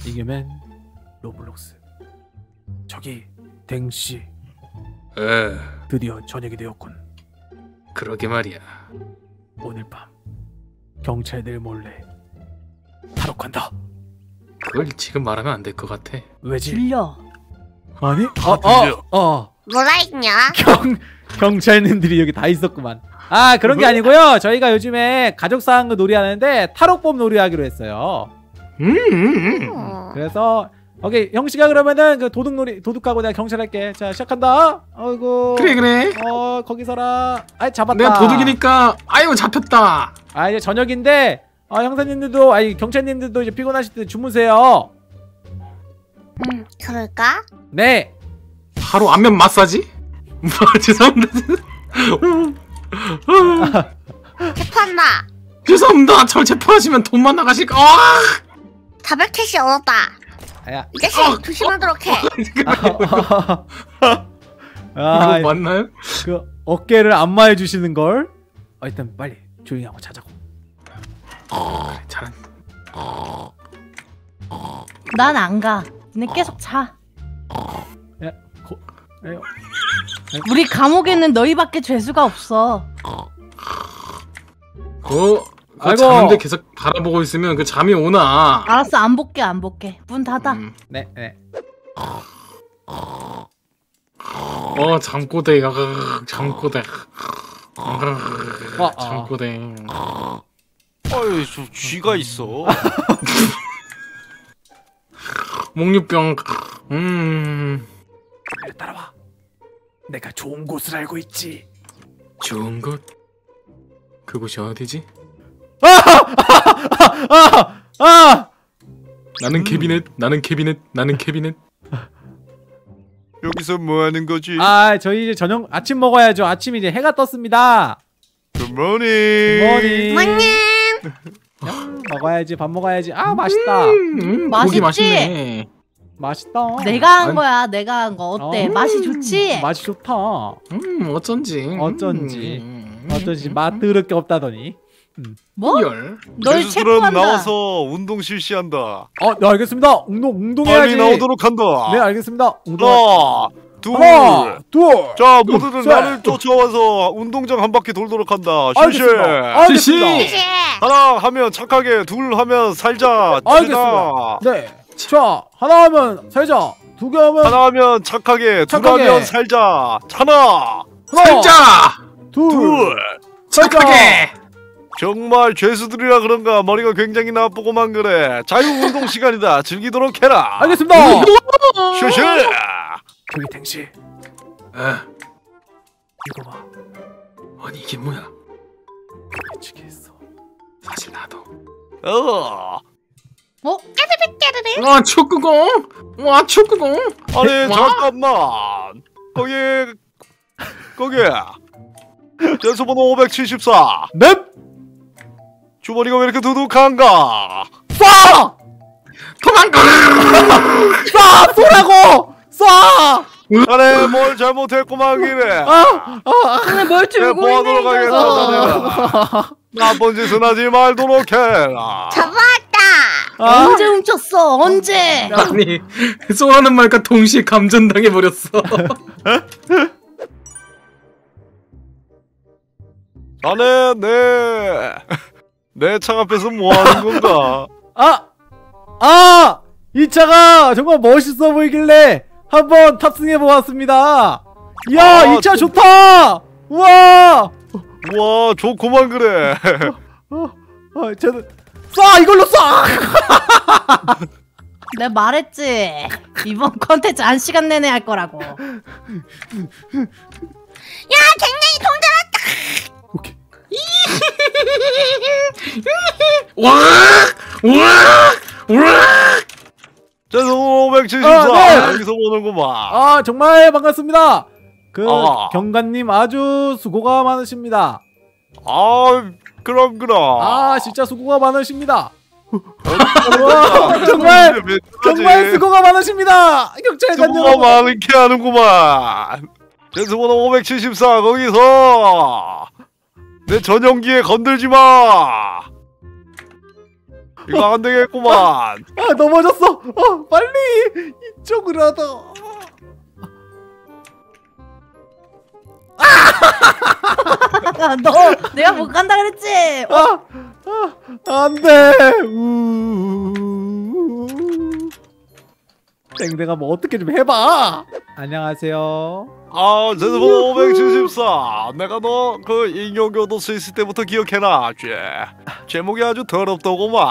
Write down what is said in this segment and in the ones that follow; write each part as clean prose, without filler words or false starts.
이겨면 로블록스. 저기 댕씨 드디어 저녁이 되었군. 그러게 말이야. 오늘 밤 경찰들 몰래 탈옥한다. 그걸 지금 말하면 안 될 것 같아. 왜지? 들려. 아니? 뭐라 했냐? 경찰님들이 여기 다 있었구만. 아, 그런 게 아니고요. 저희가 요즘에 가족상황 놀이하는데 탈옥법 놀이하기로 했어요. 그래서 오케이, 형씨가 그러면은 그 도둑놀이, 도둑하고 내가 경찰 할게. 자, 시작한다. 아이고. 그래. 거기 서라. 아, 잡았다. 내가 도둑이니까. 아이고, 잡혔다. 아, 이제 저녁인데 형사님들도, 아니 경찰님들도 이제 피곤하실 때 주무세요. 그럴까? 네. 바로 안면 마사지? 죄송합니다. 체포한다. 죄송합니다. 절 체포하시면 돈만 나가실까? 자백캐시 얻었다. 야. 이 자식 조심하도록 해. 이거 맞나요? 그 어깨를 안마해 주시는 걸. 일단 빨리 조용히 하고 자자고. 그래, 잘한. 난 안 가. 너네 계속 자. 우리 감옥에는 너희밖에 죄수가 없어. 아이고. 자는데 계속 바라보고 있으면 그 잠이 오나. 알았어, 안 볼게, 안 볼게. 문 닫아. 네. 잠꼬대. 잠꼬대. 잠꼬대. 어이, 저 쥐가 있어. 목류병. 따라와. 내가 좋은 곳을 알고 있지. 좋은 곳? 그곳이 어디지? 나는 캐비넷. 여기서 뭐 하는 거지? 저희 이제 아침 먹어야죠. 아침 이제 해가 떴습니다. 굿모닝. 먹어야지. 밥 먹어야지. 맛있다. 고기 맛있지? 맛있네. 맛있다. 내가 한 거야, 내가 한 거. 어때? 맛이 좋지? 맛이 좋다. 어쩐지 맛 더럽게 없다더니. 뭐? 열. 널 죄수들은 체포한다. 나와서 운동 실시한다. 네, 알겠습니다. 운동해야지. 빨리 나오도록 한다. 네, 알겠습니다. 하나, 둘. 자, 모두들 나를 쫓아와서 운동장 한 바퀴 돌도록 한다. 실시. 하나 하면 착하게, 둘 하면 살자. 알겠습니다. 네. 자, 하나 하면 살자. 두 개 하면 하나 하면 착하게, 둘 하면 살자. 하나, 살자. 둘, 착하게. 정말 죄수들이라 그런가 머리가 굉장히 나쁘고만 그래. 자유운동 시간이다. 즐기도록 해라. 알겠습니다. 슈슈. 저기 댕씨. 이거 봐. 아니 이게 뭐야? 미치게 했어. 사실 나도. 축구공. 축구공. 아니 잠깐만. 거기. 죄수번호 574. 넵. 주머니가 왜 이렇게 두둑한가? 쏴! 도망가! 쏴! 쏘라고! 쏴! 자네 뭘 잘못했구만 기래. 근데 뭘 들고 있는 거야? 나쁜 짓은 하지 말도록 해라. 잡았다. 언제 훔쳤어? 언제? 아니 쏘라는 말과 동시에 감전당해 버렸어. 자네 내 차 앞에서 뭐 하는 건가? 이 차가 정말 멋있어 보이길래 한번 탑승해 보았습니다. 이야, 이 차 좋다. 우와, 좋구만 그래. 저는 쏴, 이걸로 쏴. 내가 말했지. 이번 컨텐츠 1시간 내내 할 거라고. 야, 갱년이 통 들었다. 오케이. 죄송 574. 네. 여기서 보는구만. 정말 반갑습니다. 경관님 아주 수고가 많으십니다. 그럼. 진짜 수고가 많으십니다. 정말 수고가 많으십니다. 경찰관님. 수고가 많게 하는구만. 죄수번호 574 거기서 내 전용기에 건들지 마. 이거 안 되겠구만. 아 넘어졌어. 빨리 이쪽으로 하다. 너 내가 못 간다 그랬지. 안돼. 땡땡아 뭐 어떻게 좀 해봐. 안녕하세요. 제드번 574. 내가 너 그 인형교도 수 있을 때부터 기억해라. 제목이 아주 더럽더구만.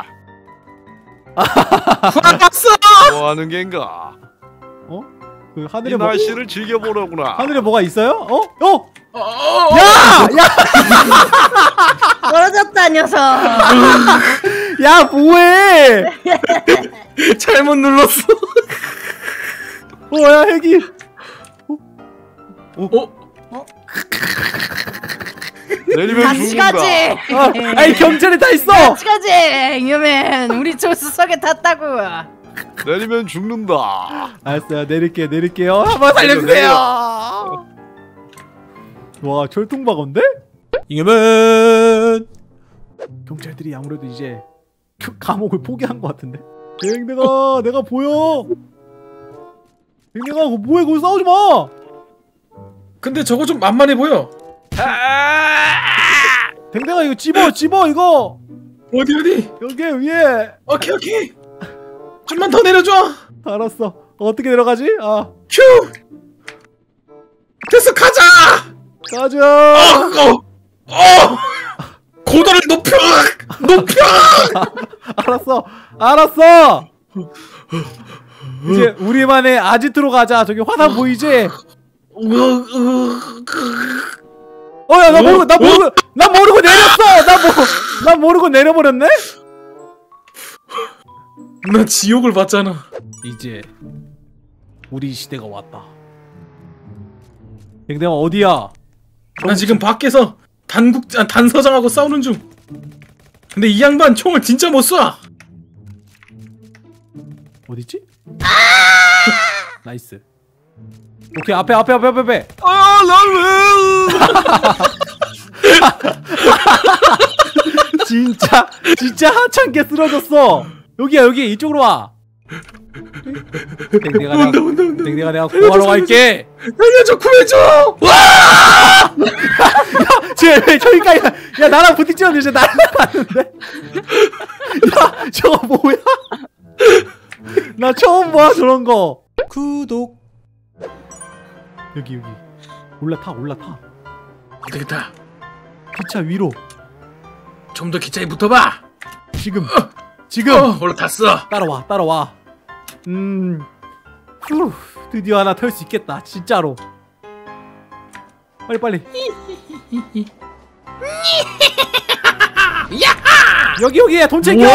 화났어. 뭐 하는 겐가? 그 이 하늘에 날씨를 즐겨보려구나. 하늘에 뭐가 있어요? 야! 멀어졌다 녀석. 야 뭐해? 잘못 눌렀어. 야 핵이. 내리면 같이 죽는다. 가지. 아니 경찰이 다 있어. 같이 가지. 이놈은 우리 조수석에 탔다고. 내리면 죽는다. 알았어요. 내릴게요. 한번 살려주세요. 와 철통박인데? 이겨면 경찰들이 아무래도 이제 감옥을 포기한 것 같은데. 댕댕아 내가 보여. 댕댕아 뭐해 거기 싸우지 마. 근데 저거 좀 만만해 보여. 댕댕아 이거 집어 이거. 어디? 여기 위에. 오케이. 좀만 더 내려줘. 알았어. 어떻게 내려가지? 큐. 됐어 가자. 고도를 높여. 알았어. 이제 우리만의 아지트로 가자. 저기 화산 보이지? 야 나 모르고 내렸어. 나 모르고 내려버렸네. 나 지옥을 봤잖아. 이제 우리 시대가 왔다. 댕댕아 어디야? 나 지금 밖에서 단서장하고 싸우는 중. 근데 이 양반 총을 진짜 못 쏴. 어디지? 나이스. 오케이 앞에. 진짜 하찮게 쓰러졌어. 여기 이쪽으로 와. 댕댕아 내가 구하러 갈게. 살려줘 구해줘. 쟤 저기까지. 야 나랑 부딪히는데 쟤 날아갔는데. 야 저거 뭐야? 나 처음 봐 저런 거. 구독. 여기 올라타. 되겠다. 기차 위로. 좀 더 기차에 붙어봐. 지금 올라탔어. 따라와. 드디어 하나 털 수 있겠다. 진짜로. 빨리. 여기에 돈 챙겨.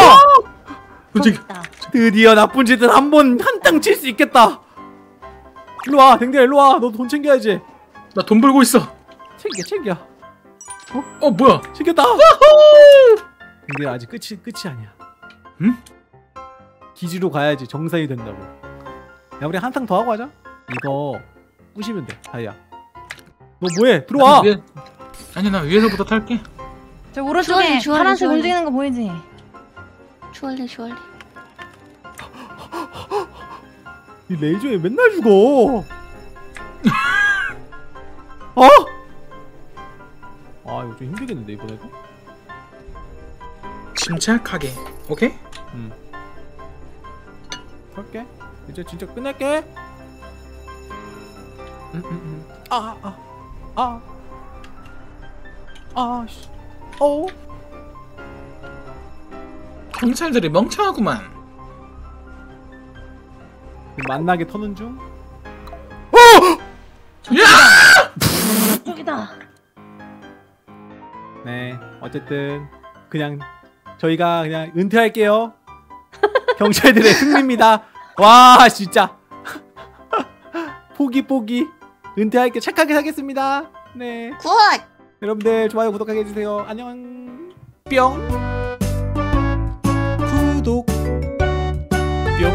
드디어 나쁜 짓을 한땅 칠 수 있겠다. 일로 와, 댕댕아 일로 와. 너 돈 챙겨야지. 나 돈 벌고 있어. 챙겨. 뭐야? 챙겼다. 댕댕아 아직 끝이 아니야. 응? 기지로 가야지 정상이 된다고. 야 우리 한탕 더 하고 하자. 이거 부시면 돼. 다이야. 너 뭐해? 들어와. 아니 나 위에서부터 탈게. 저 오른쪽에 파란색 움직이는 거 보이지? 주얼리. 이 레이저에 맨날 죽어. 이거 좀 힘들겠는데 이번에도? 침착하게. 오케이? 할게. 이제 진짜 끝낼게. 씨. 경찰들이 멍청하구만. 만나게 터는 중. 저기다. 네, 어쨌든 그냥 저희가 그냥 은퇴할게요. 경찰들의 승리입니다. 와 진짜 포기 은퇴할게. 착하게 살겠습니다. 네, 굿. 여러분들 좋아요 구독하게 해주세요. 안녕. 뿅. 구독 뿅.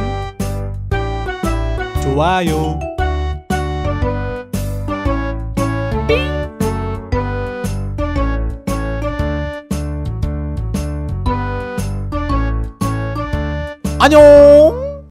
좋아요. 안녕.